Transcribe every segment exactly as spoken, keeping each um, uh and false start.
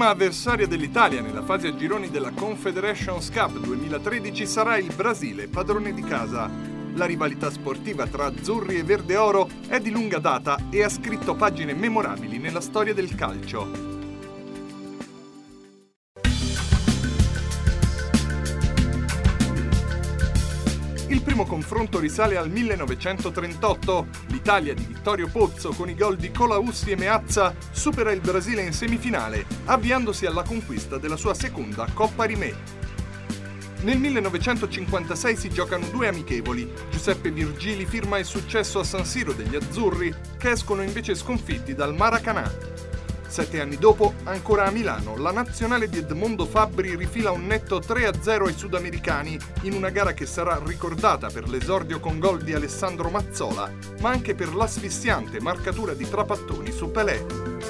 prima avversaria dell'Italia nella fase a gironi della Confederations Cup duemilatredici sarà il Brasile, padrone di casa. La rivalità sportiva tra azzurri e verde oro è di lunga data e ha scritto pagine memorabili nella storia del calcio. Il primo confronto risale al millenovecentotrentotto. L'Italia di Vittorio Pozzo con i gol di Colaussi e Meazza supera il Brasile in semifinale, avviandosi alla conquista della sua seconda Coppa Rimè. Nel millenovecentocinquantasei si giocano due amichevoli. Giuseppe Virgili firma il successo a San Siro degli azzurri, che escono invece sconfitti dal Maracanã. Sette anni dopo, ancora a Milano, la nazionale di Edmondo Fabbri rifila un netto tre a zero ai sudamericani in una gara che sarà ricordata per l'esordio con gol di Alessandro Mazzola, ma anche per l'asfissiante marcatura di Trapattoni su Pelé.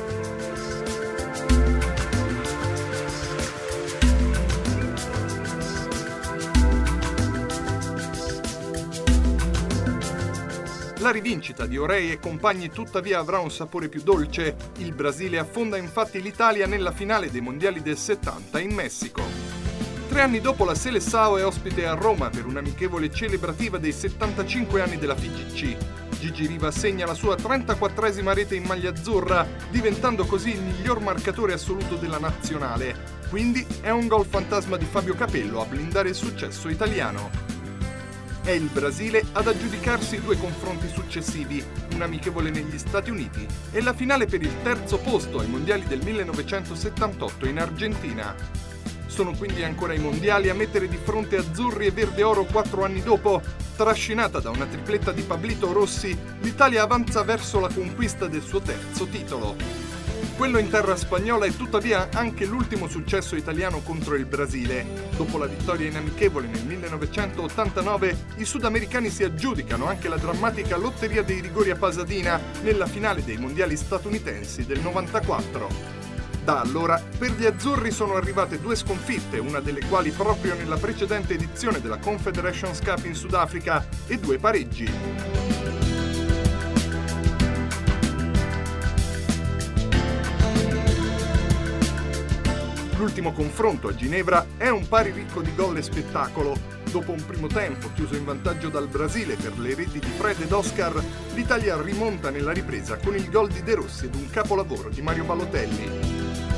La rivincita di Orei e compagni tuttavia avrà un sapore più dolce. Il Brasile affonda infatti l'Italia nella finale dei mondiali del settanta in Messico. Tre anni dopo la Seleção è ospite a Roma per un'amichevole celebrativa dei settantacinque anni della F I G C. Gigi Riva segna la sua trentaquattresima rete in maglia azzurra, diventando così il miglior marcatore assoluto della nazionale. Quindi è un gol fantasma di Fabio Capello a blindare il successo italiano. È il Brasile ad aggiudicarsi i due confronti successivi, un amichevole negli Stati Uniti e la finale per il terzo posto ai mondiali del millenovecentosettantotto in Argentina. Sono quindi ancora i mondiali a mettere di fronte azzurri e verde oro quattro anni dopo. Trascinata da una tripletta di Pablito Rossi, l'Italia avanza verso la conquista del suo terzo titolo. Quello in terra spagnola è tuttavia anche l'ultimo successo italiano contro il Brasile. Dopo la vittoria in amichevole nel millenovecentottantanove, i sudamericani si aggiudicano anche la drammatica lotteria dei rigori a Pasadena nella finale dei mondiali statunitensi del novantaquattro. Da allora, per gli azzurri sono arrivate due sconfitte, una delle quali proprio nella precedente edizione della Confederations Cup in Sudafrica, e due pareggi. L'ultimo confronto a Ginevra è un pari ricco di gol e spettacolo. Dopo un primo tempo chiuso in vantaggio dal Brasile per le reti di Fred ed Oscar, l'Italia rimonta nella ripresa con il gol di De Rossi ed un capolavoro di Mario Balotelli.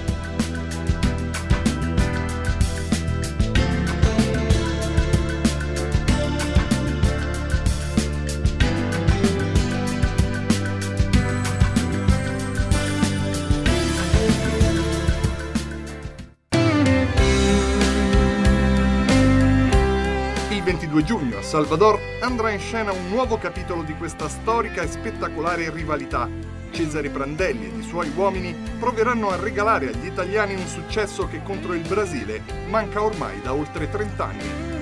Il ventidue giugno a Salvador andrà in scena un nuovo capitolo di questa storica e spettacolare rivalità. Cesare Prandelli ed i suoi uomini proveranno a regalare agli italiani un successo che contro il Brasile manca ormai da oltre trent'anni.